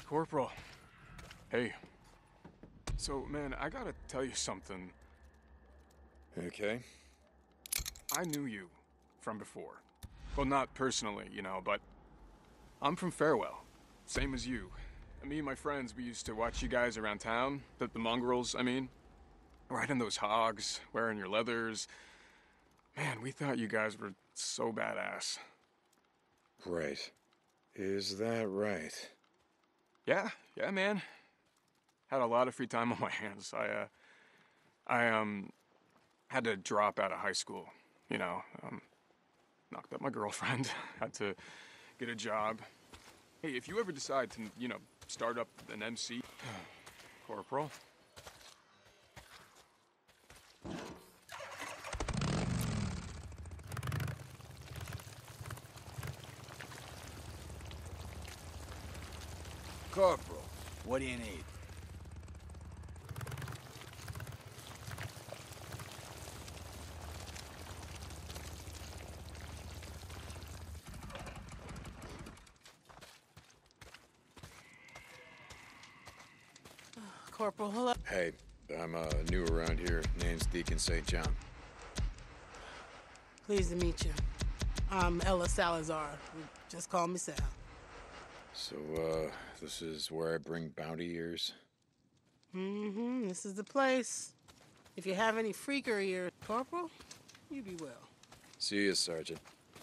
Corporal. Hey. So, man, I gotta tell you something. Okay. I knew you from before. Well, not personally, you know, but I'm from Farewell. Same as you. Me and my friends, we used to watch you guys around town. The mongrels, I mean. Riding those hogs, wearing your leathers. Man, we thought you guys were so badass. Right. Is that right? Yeah, man. Had a lot of free time on my hands. I had to drop out of high school, you know. Knocked up my girlfriend, had to get a job. Hey, if you ever decide to, you know, start up an MC, Corporal. Corporal, what do you need? Corporal, hello. Hey, I'm new around here. Name's Deacon St. John. Pleased to meet you. I'm Ella Salazar. Just call me Sal. So, this is where I bring bounty ears? Mm-hmm. This is the place. If you have any freakery ears, Corporal, you be well. See you, Sergeant.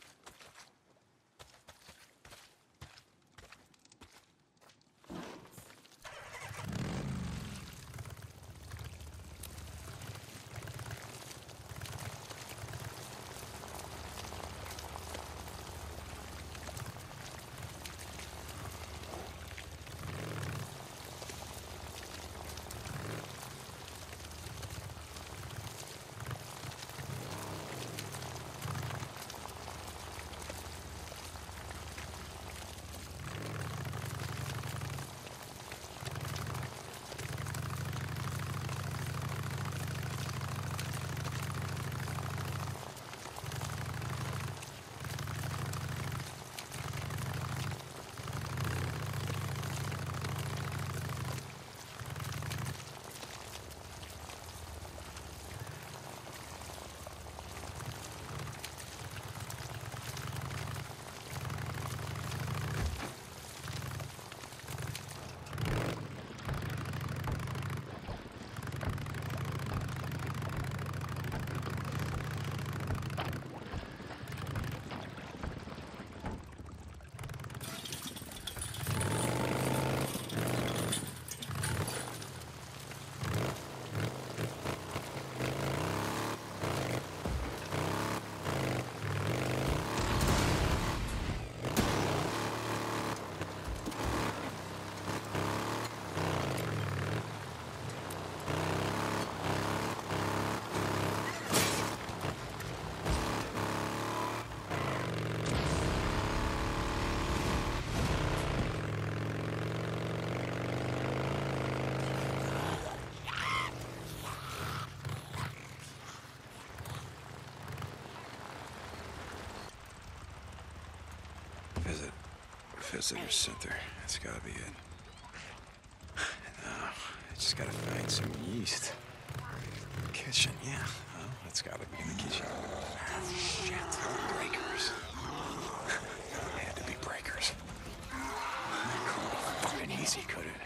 Visitor center. That's gotta be it. Now, I just gotta find some yeast. Kitchen, yeah. Well, that's gotta be in the kitchen. Shit. Breakers. Had to be breakers. Couldn't be fucking easy, could it?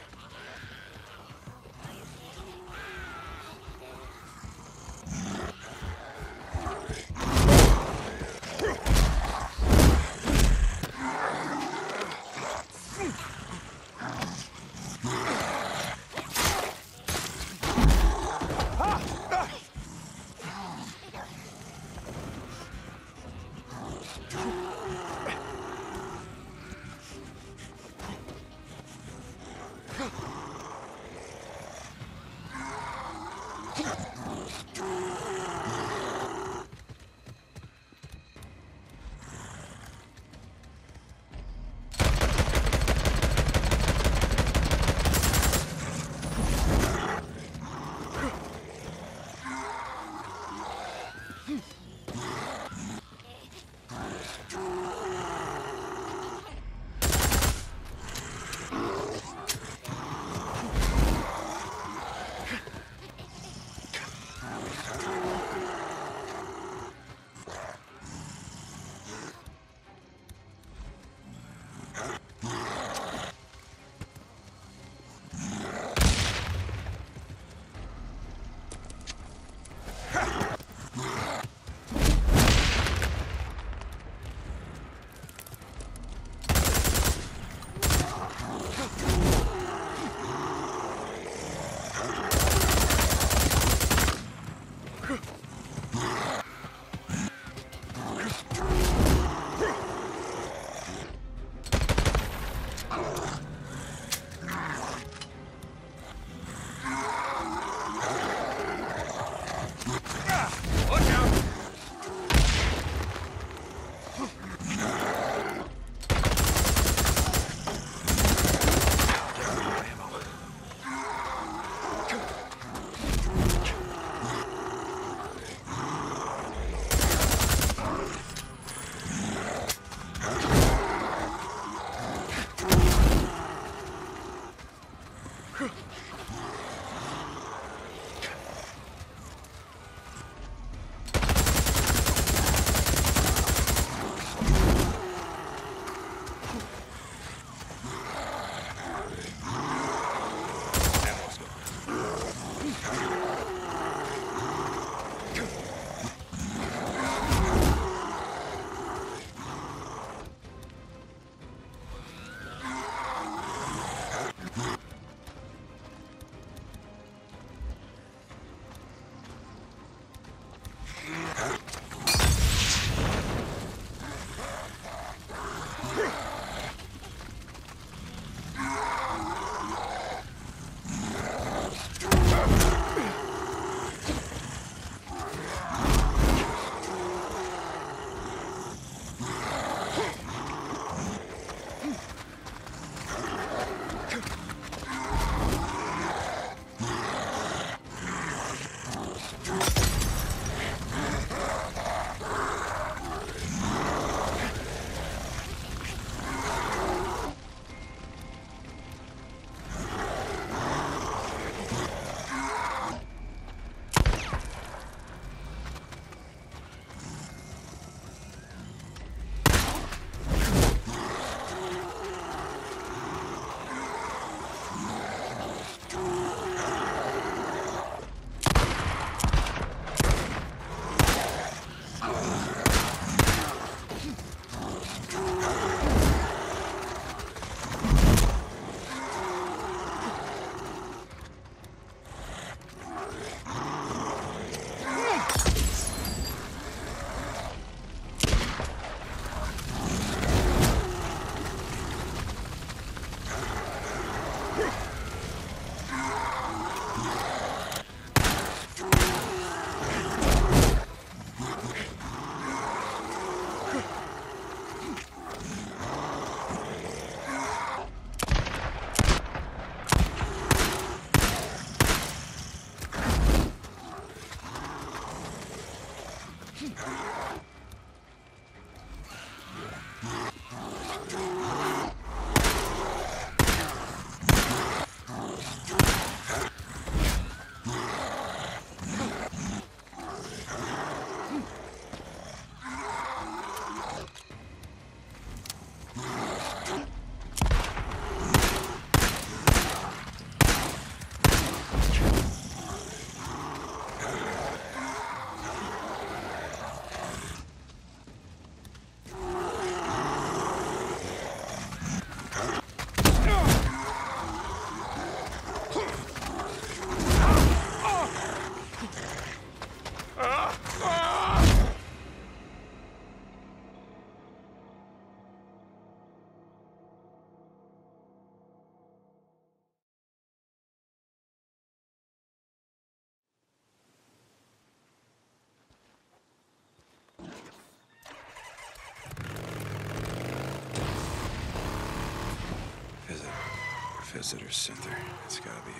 Visitor center. That's gotta be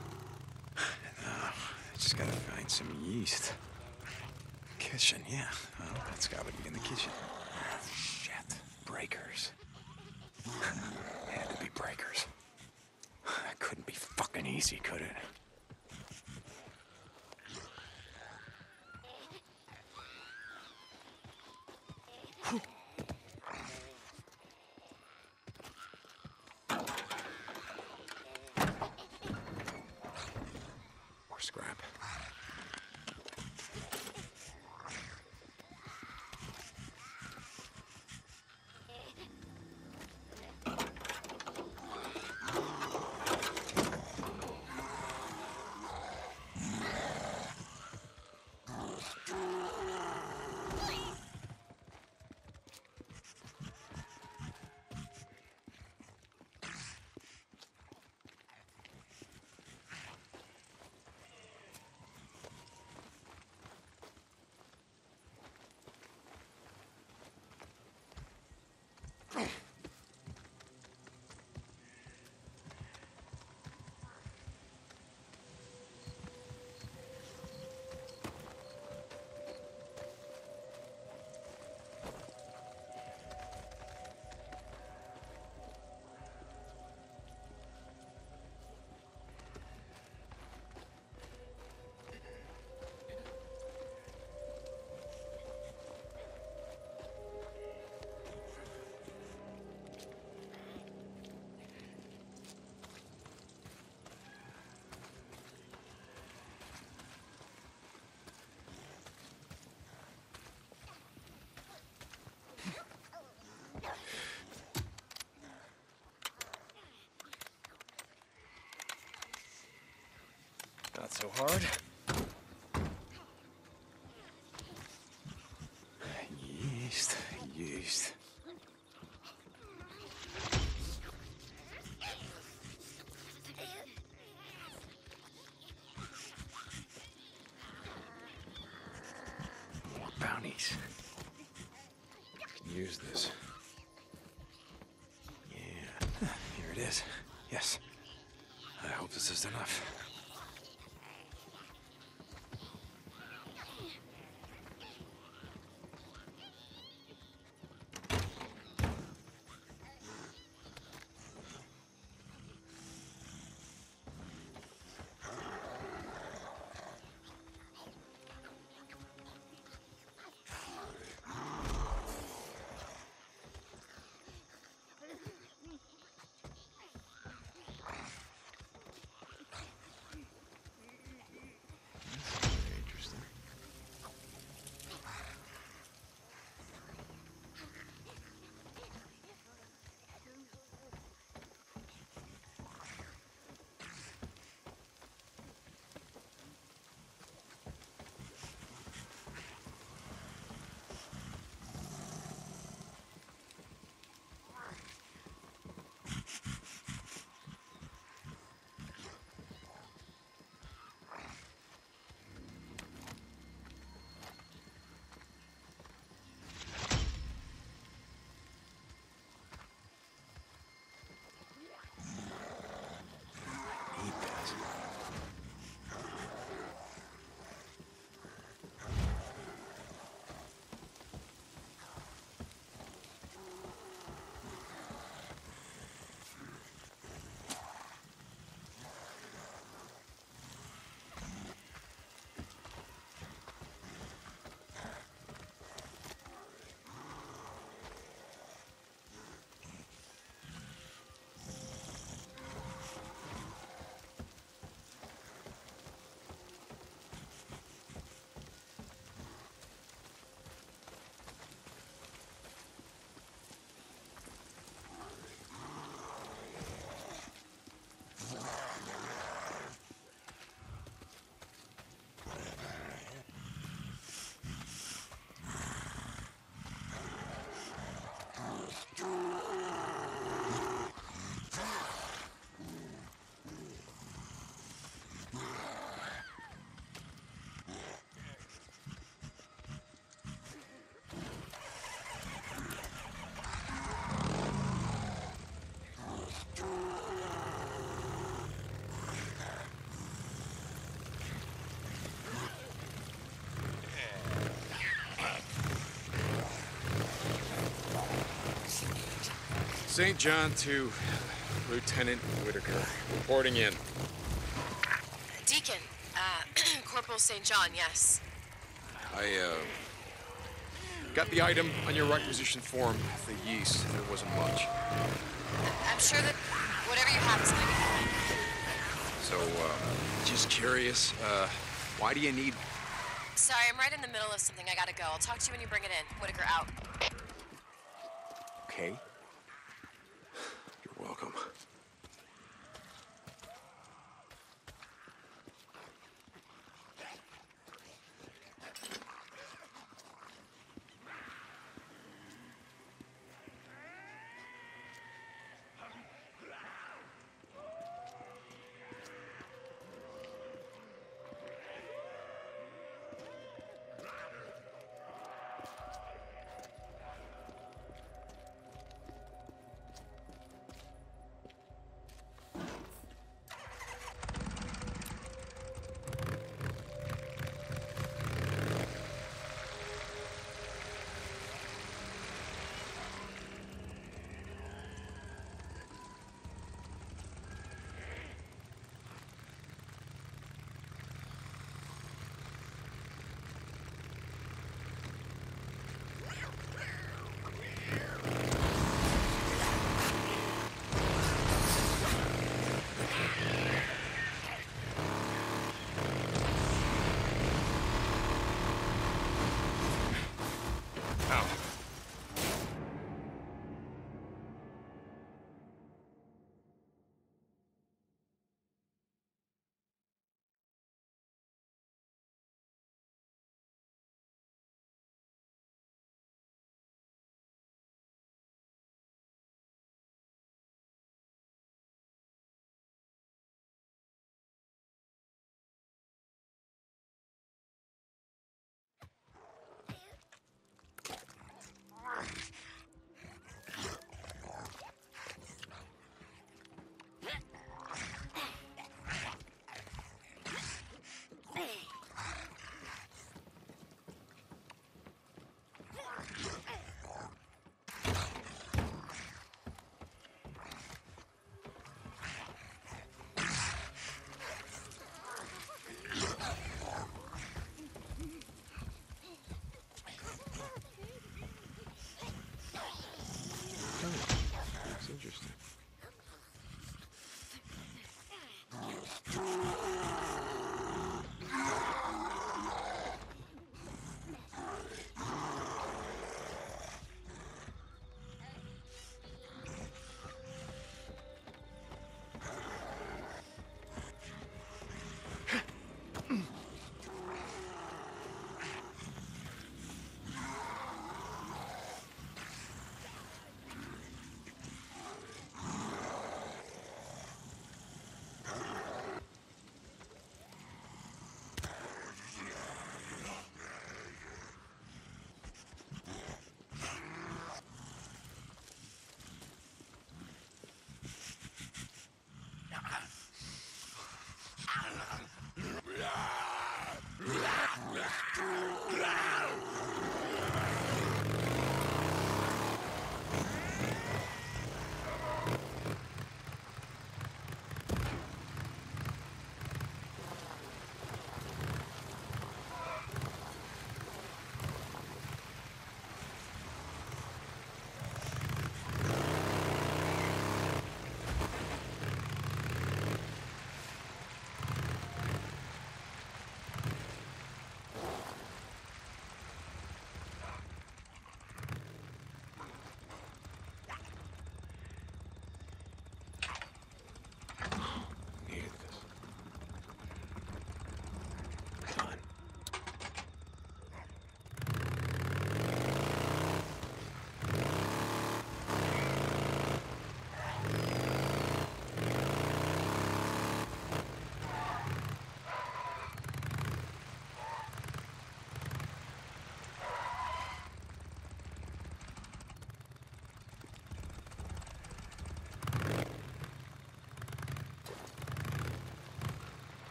it. Now, I just gotta find some yeast. Kitchen, yeah. Well, that's gotta be in the kitchen. Shit. Breakers. Had to be breakers. That couldn't be fucking easy, could it? so hard. Yeast, yeast. More bounties. Use this. Yeah, here it is. Yes. I hope this is enough. Interesting. Eat that. St. John to Lieutenant Whitaker. Reporting in. Deacon, Corporal St. John, yes. I, got the item on your requisition form, the yeast. There wasn't much. I'm sure that whatever you have is gonna be fine. So, just curious, why do you need... Sorry, I'm right in the middle of something. I gotta go. I'll talk to you when you bring it in. Whitaker out. Okay. You're welcome.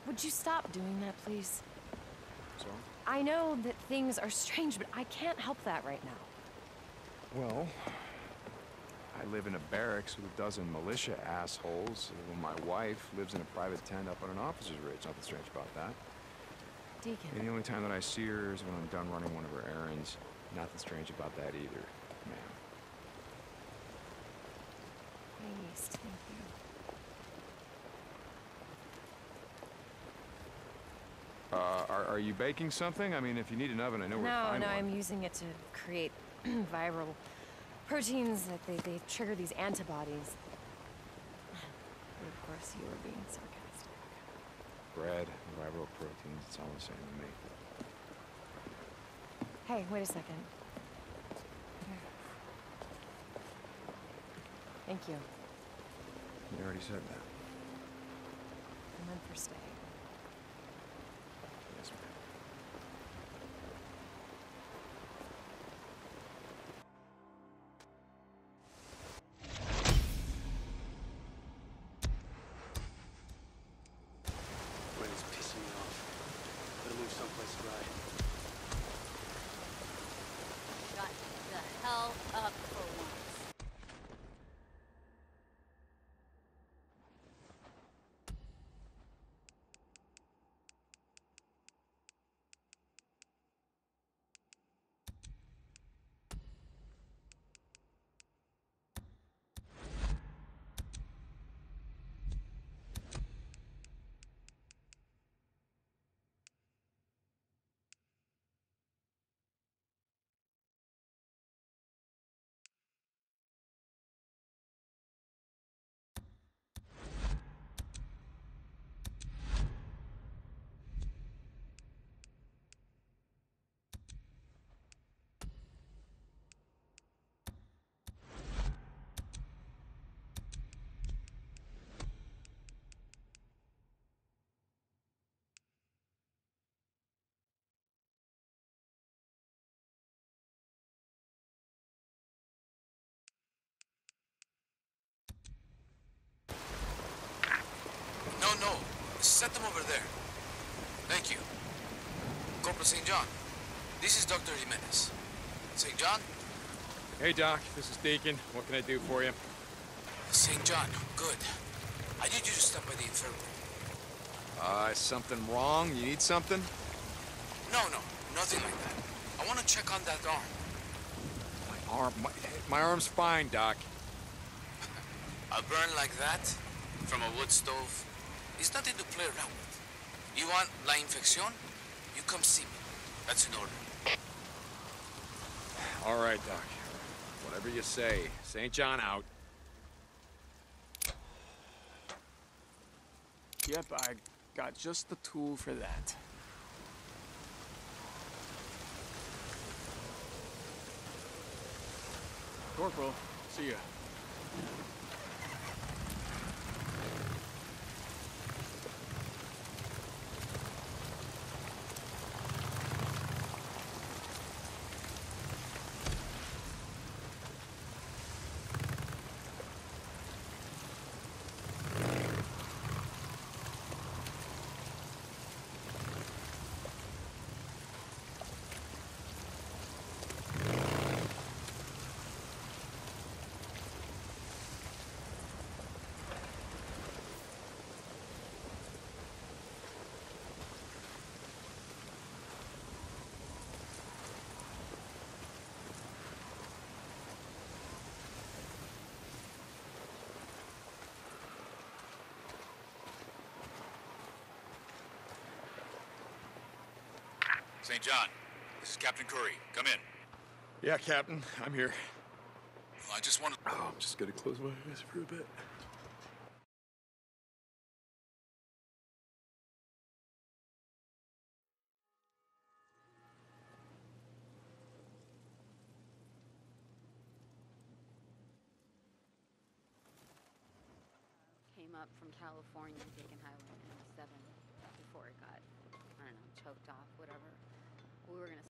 Would you stop doing that, please? So? I know that things are strange, but I can't help that right now. Well, I live in a barracks with a dozen militia assholes. My wife lives in a private tent up on an officer's ridge. Nothing strange about that. Deacon. And the only time that I see her is when I'm done running one of her errands. Nothing strange about that either, ma'am. Please, thank you. Are you baking something? I mean, if you need an oven, I know where to find No, one. I'm using it to create viral proteins that they trigger these antibodies. And of course, you were being sarcastic. Bread, viral proteins, it's all the same to me. Hey, wait a second. Here. Thank you. You already said that. I meant for staying. Yes, ma'am. Rain's pissing me off. Better move someplace dry. Got the hell up for once. No. Set them over there. Thank you. Corporal St. John, this is Dr. Jimenez. St. John? Hey, Doc, this is Deacon. What can I do for you? St. John, good. I need you to stop by the infirmary. Is something wrong? You need something? No, nothing like that. I want to check on that arm. My arm's fine, Doc. A burn like that, from a wood stove, is nothing to play around with. You want la infección? You come see me. That's in order. All right, Doc. Whatever you say. St. John out. Yep, I got just the tool for that. Corporal, see ya. St. John, this is Captain Curry. Come in. Yeah, Captain, I'm here. Well, I just wanted... Oh, I'm just gonna close my eyes for a bit. Came up from California, taking Highway 97 before it got, I don't know, choked off, whatever. We were gonna